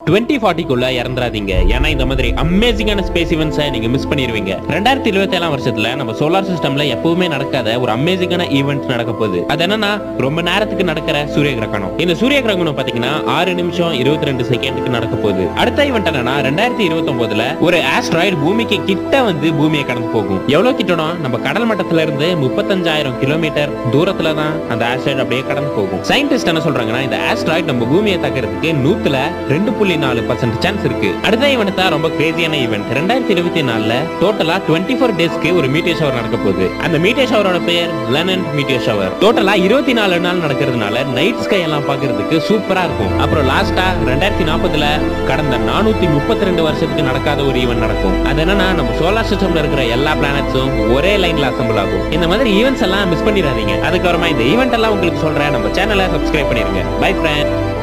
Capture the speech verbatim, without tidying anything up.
Twenty ஃபார்ட்டிக்குள்ள இறந்துறாதீங்க. ஏன்னா இந்த மாதிரி அமேசிங்கான ஸ்பேஸ் ஈவென்ட்ஸை நீங்க மிஸ் பண்ணிடுவீங்க. ரெண்டாயிரத்தி இருபத்தி ஏழாம் வருஷத்துல நம்ம சோலார் சிஸ்டம்ல எப்பவுமே நடக்காத ஒரு அமேசிங்கான ஈவெண்ட் நடக்க போகுது. அது என்னன்னா ரொம்ப நேரத்துக்கு நடக்கிற சூரிய கிரகணம். இந்த சூரிய கிரகணம் பாத்தீங்கன்னா ஆறு நிமிஷம் இருபத்தி ரெண்டு செகண்டுக்கு நடக்க போகுது. அடுத்த ஈவெண்ட் என்னன்னா ரெண்டாயிரத்தி இருபத்தி ஒன்பதுல ஒரு ஆஸ்ட்ராய்டு பூமிக்கு கிட்ட வந்து பூமியை கடந்து போகும். எவ்வளவு கிட்டனா நம்ம கடல் மட்டத்துல இருந்து முப்பத்தஞ்சாயிரம் கிலோமீட்டர் தூரத்துல தான் அந்த ஆஸ்ட்ராய்டு அப்படியே கடந்து போகும். சயின்டிஸ்ட் என்ன சொல்றாங்கன்னா இந்த ஆஸ்ட்ராய்டு நம்ம பூமியை தாக்குறதுக்கு நூத்துல ரெண்டு புள்ளி நாலு பர்சன்ட் சான்ஸ் இருக்கு. அடுத்த ஈவெண்ட் தான் ரொம்ப கிரேசியான ஈவெண்ட். ரெண்டாயிரத்தி இருபத்தி நாலுல டோட்டலா டுவெண்ட்டி ஃபோர் டேஸ்க்கு ஒரு மீட்டியர் ஷவர் நடக்க போகுது. அந்த மீட்டியர் ஷவரோட பேர் லெனன்ட் மீட்டியர் ஷவர். டோட்டலா இருபத்தி நாலு நாள் நடக்கிறதுனால நைட் ஸ்கை எல்லாம் பாக்குறதுக்கு சூப்பரா இருக்கும். அப்புறம் லாஸ்டா ரெண்டாயிரத்தி நாற்பதுல கடந்த நானூத்தி முப்பத்தி ரெண்டு வருஷத்துக்கு நடக்காத ஒரு ஈவெண்ட் நடக்கும். அது என்னன்னா நம்ம சோலார் சிஸ்டம்ல இருக்கிற எல்லா பிளானட்ஸும் ஒரே லைன்ல அசம்பிள் ஆகும். இந்த மாதிரி ஈவெண்ட்ஸ் எல்லாம் மிஸ் பண்ணிடாதீங்க. அதுக்கப்புறமா இந்த ஈவெண்ட் எல்லாம் உங்களுக்கு சொல்றேன். நம்ம சேனலை சப்ஸ்கிரைப் பண்ணிருங்க. Bye friend.